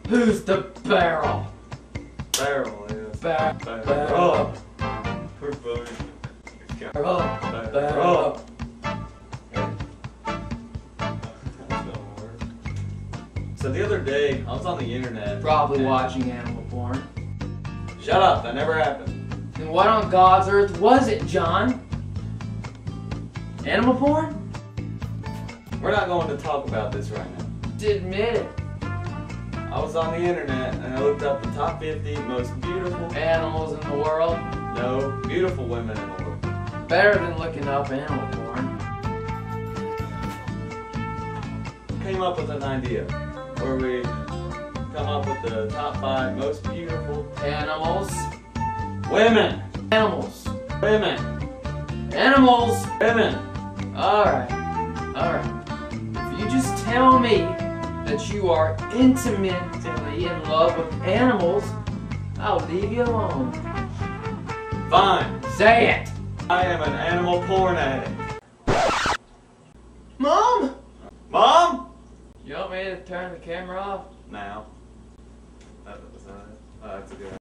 Who's the barrel? Barrel, yes. Barrel. We're voting. Barrel. Barrel. So the other day, I was on the internet. Probably watching animal porn. Shut up, that never happened. And what on God's earth was it, John? Animal porn? We're not going to talk about this right now. Admit it. I was on the internet and I looked up the top 50 most beautiful, Animals in the world. no, beautiful women in the world. Better than looking up animal porn. Came up with an idea where we come up with the top 5 most beautiful Animals. women. Animals. Women. Animals. Women. Alright. Alright. If you just tell me that you are intimately in love with animals, I'll leave you alone. Fine. Say it! I am an animal porn addict. Mom! Mom? You want me to turn the camera off? Now. That was, that's a good